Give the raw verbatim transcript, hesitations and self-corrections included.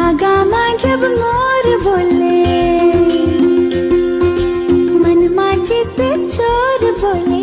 Gamma जब मोर बोले, मन मा चित चोर बोले।